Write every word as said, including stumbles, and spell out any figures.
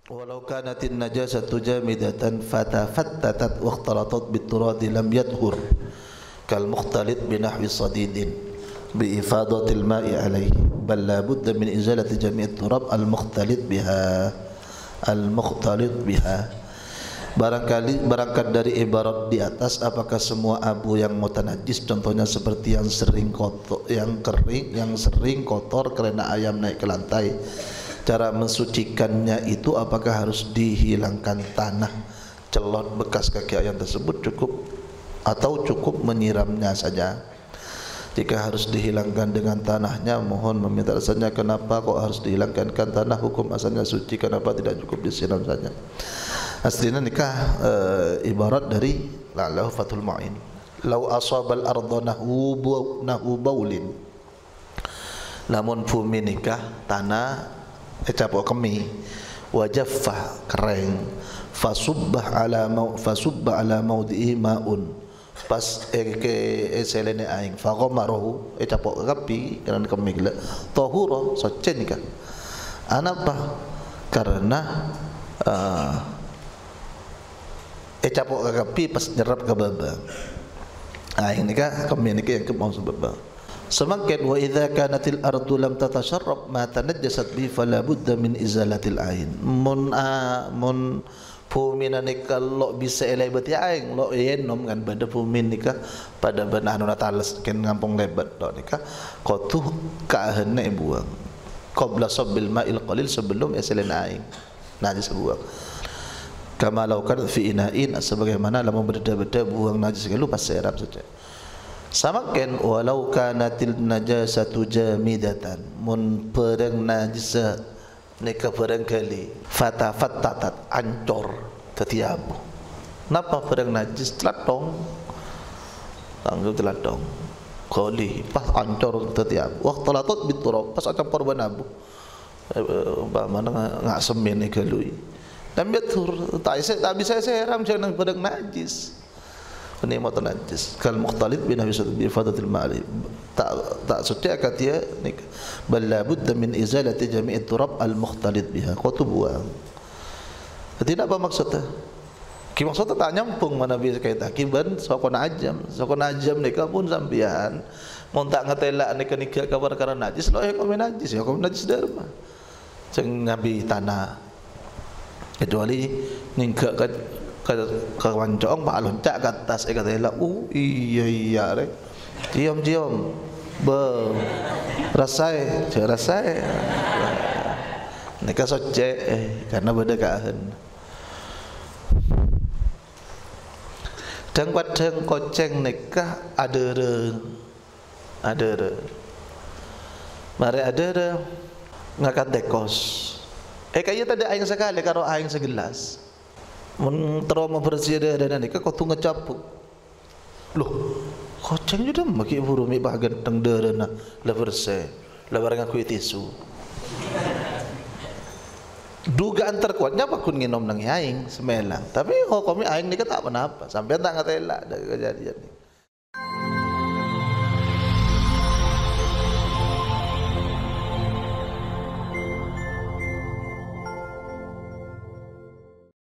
Walau kanatin najasatu jamidatan fatafattatat wa ikhtalatat bit-turadi lam yadhur kal mukhtalit bi nahwi sadidin bi ifadatil ma'i alayhi bal la budda min izalati jami'it turab al mukhtalit biha al mukhtalit biha. Barangkali berangkat dari ibarat di atas, apakah semua abu yang mutanajis, contohnya seperti yang sering kotor, yang kering, yang sering kotor karena ayam naik ke lantai, cara mensucikannya itu apakah harus dihilangkan tanah celot bekas kaki ayam tersebut cukup atau cukup menyiramnya saja? Jika harus dihilangkan dengan tanahnya, mohon meminta alasannya kenapa kok harus dihilangkan, kan tanah hukum asalnya suci, kenapa tidak cukup disiram saja? Aslinya nikah e, ibarat dari lalahu fathul mu'in, lau asabal arda nahu nahu baulin, lamun bumi nikah tanah ecapok kemi wajaffah kering fasubbah ala mau fasubbah ala maudhihi maun pas eke eselene aing faqamaruhu ecapok kapi kanan kemi gila tahura socen nikah anapa karena uh, ecapok kapi pas nyerap ke baba aing nikah kemi nikah yang kemau sebab semakin wa idza kanatil ardu lam tatasharrab ma tanajjasat bi fala budda min izalatil ain mun a mun bumi nikah lo bisa elai beti aing lo yenom kan pada bumi nikah pada benah nu natales ken ngampung lebat do nikah kotuh kaahna buang qabla sabbil ma'il qalil sebelum eselen aing najis buang kama law kan fi ina'in sebagaimana lamun beda-beda buang najis kalau pas serap saja. Samakan walau kanatil najasatu jamidatan mun perang najis nikah perang kali fatafattatat ancor tetiabu. Napa perang najis telatong tangguh telatong kali pas ancor tetiabu waktu latot biturab pas campur banabu bah mana ngak semen nikah lui dan betul tak bisa tak bisa seram jangan perang najis penikmat najis kal mukhtalit bi nahwi bi ifadatil ma'i tak tak suci akan dia nikah bal la budda min izalati jami'it turab al mukhtalit biha qatu buang. Tidak apa maksudnya ki maksudnya tak nyampung mana bisa kaitan kiban sokon ajam sokon ajam nikah pun sambian mun tak ngetela nikah nikah kabar karena najis lo ya komen najis ya komen najis derma ceng ngabi tanah kecuali nikah ke kawancong pak loncat ke atas eh kata elak uh iya iya rek cium cium be rasai cek rasai nikah soce eh karena beda kahan dan padang koceng nikah ada re ada re mari ada re ngakat dekos eh kayaknya tadi aing sekali karo aing segelas mun trauma bersih ada dan nikah kau tu ngecapuk loh koceng juga maki burumi bahagian teng derena la bersih la barang aku tisu dugaan terkuatnya pakun nginom nang aing semelang tapi kok kami aing nikah tak apa-apa sampai tak ngatela ada kejadian ni